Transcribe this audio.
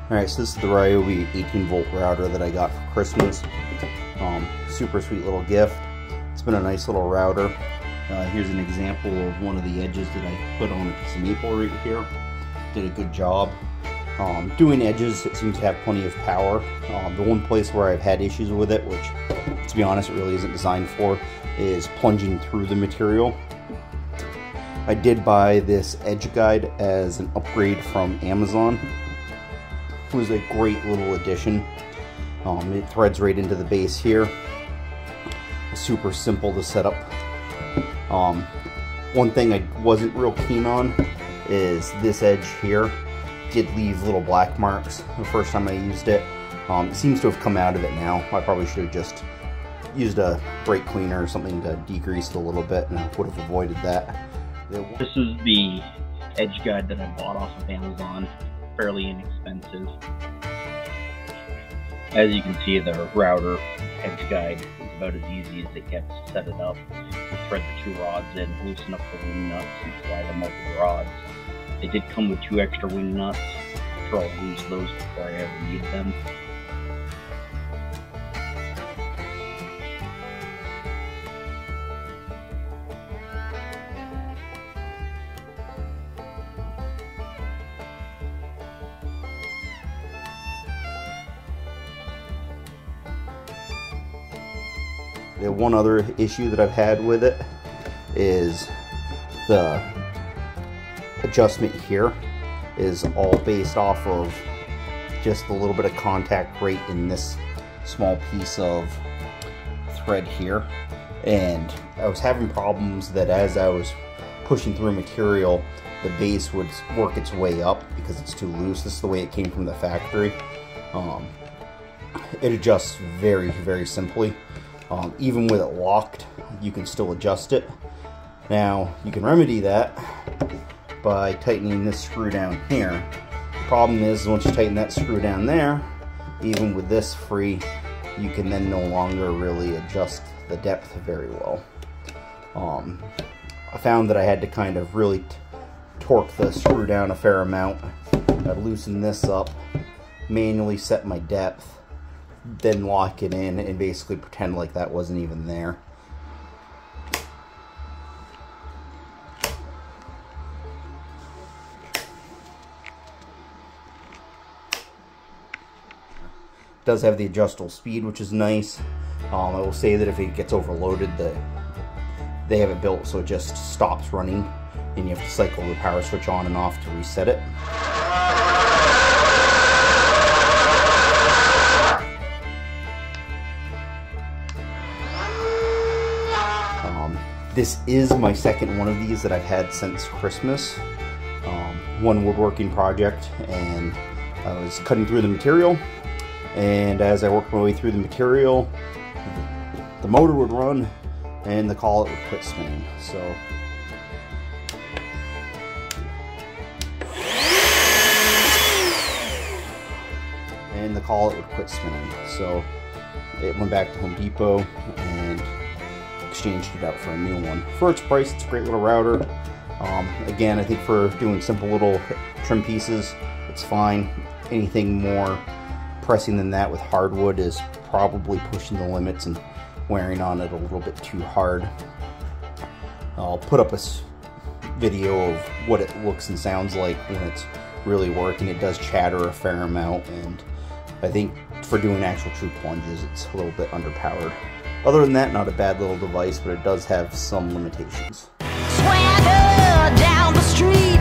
Alright, so this is the Ryobi 18-volt router that I got for Christmas. Super sweet little gift. It's been a nice little router. Here's an example of one of the edges that I put on a piece of maple right here. Did a good job. Doing edges, it seems to have plenty of power. The one place where I've had issues with it, which, to be honest, it really isn't designed for, is plunging through the material. I did buy this edge guide as an upgrade from Amazon. It was a great little addition. It threads right into the base here. Super simple to set up. One thing I wasn't real keen on is this edge here. Did leave little black marks the first time I used it. It seems to have come out of it now. I probably should have just used a brake cleaner or something to degrease it a little bit, and I would have avoided that. This is the edge guide that I bought off of Amazon. Fairly inexpensive. As you can see, the router edge guide is about as easy as it gets to set it up. You thread the two rods in, loosen up the wing nuts, and slide them over the rods. They did come with 2 extra wing nuts. I'm sure I'll lose those before I ever need them. The one other issue that I've had with it is the adjustment here is all based off of just a little bit of contact right in this small piece of thread here, and I was having problems that as I was pushing through material, the base would work its way up because it's too loose. This is the way it came from the factory. It adjusts very, very simply. Even with it locked, you can still adjust it. Now, you can remedy that by tightening this screw down here. The problem is, once you tighten that screw down there, even with this free, you can then no longer really adjust the depth very well. I found that I had to kind of really torque the screw down a fair amount. I'd loosen this up, manually set my depth, then lock it in and basically pretend like that wasn't even there. It does have the adjustable speed, which is nice. I will say that if it gets overloaded, they have it built so it just stops running and you have to cycle the power switch on and off to reset it. This is my second one of these that I've had since Christmas. One woodworking project, and I was cutting through the material, and as I worked my way through the material, the motor would run and the collet would quit spinning. So So it went back to Home Depot and exchanged it out for a new one. For its price, it's a great little router. Again, I think for doing simple little trim pieces, it's fine. Anything more pressing than that with hardwood is probably pushing the limits and wearing on it a little bit too hard. I'll put up a video of what it looks and sounds like when it's really working. It does chatter a fair amount, and I think for doing actual true plunges, it's a little bit underpowered. Other than that, not a bad little device, but it does have some limitations. Swagger down the street.